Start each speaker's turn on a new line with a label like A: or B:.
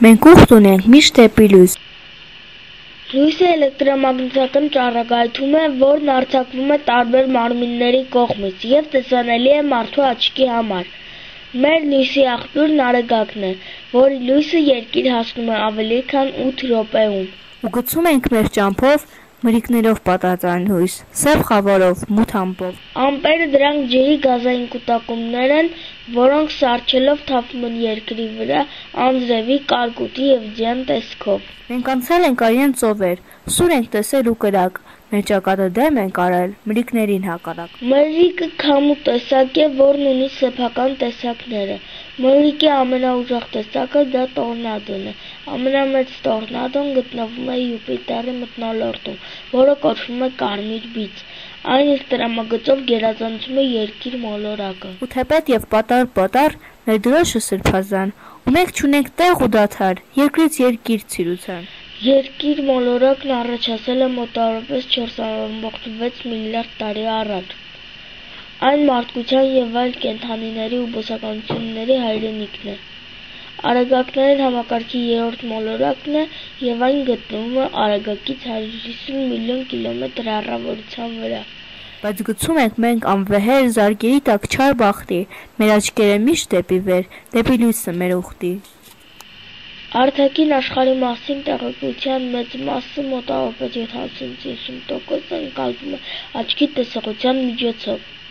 A: Մենք ուխտ ունենք միշտ դեպի լույս։
B: Լույսը էլեկտրամագնիսական ճառագայթում է, որն արձակվում է տարբեր մարմինների կողմից և տեսանելի է մարդու աչքի համար։ Մեր լույսի աղբյուրն արեգակն է, որի լույսը Երկիր հասնում է ավելի քան 8 րոպեում։
A: Ու գցում ենք մեր ճամփով մրիկներով պատած այն լույս, սև խավարով, մութ ամպով։
B: Ամպերը դրանք ջրի գազային կուտակումներ են, որոնք սառչելով թափվում են Երկրի վրա անձրևի, կարկուտի և ձյան տեսքով։
A: Մենք անցել ենք արյան ծովեր, սուր ենք տեսել ու կրակ, մեր ճակատը դեմ ենք արել մրիկներին հակառակ։
B: Մրրիկը քամու տեսակ է, որն ունի սեփական տեսակները։ Մրրիկի ամենաուժեղ տեսակը դա տորնադոն է։ Ամենամեծ տորնադոն գտնվում է Յուպիտերի մթնոլորտում, որը կոչվում է Կարմիր բիծ։ Այն իր տրամագծով գերազանցում է Երկիր մոլորակը։
A: Ու թեպետ և պատառ մեր դրոշը սրբազան, ու մենք չունենք տեղ ու դադար, երկրից երկիր ցիրուցան։
B: Երկիր մոլորակն առաջացել է մոտավորապես 4.6 միլիարդ տարի առաջ։ Այն մարդկության և այլ կենդանիների ու բուսականությունների հայրենիքն է։ Արեգակների համակարգի 3-րդ մոլորակն է և այն գտնվում է Արեգակից 150 միլիոն կիլոմետր հեռավորության վրա։
A: Բայց գցում ենք մենք անվեհեր զարկերի տակ չար բախտի, մեր աչքերը միշտ դեպի վեր, դեպի լույսը մեր ուխտի։
B: Արտաքին աշխարհի մասին տեղեկության մեծ մասը, մոտավորապես 70-90%, ընկալվում է աչքի տեսողության միջոցով։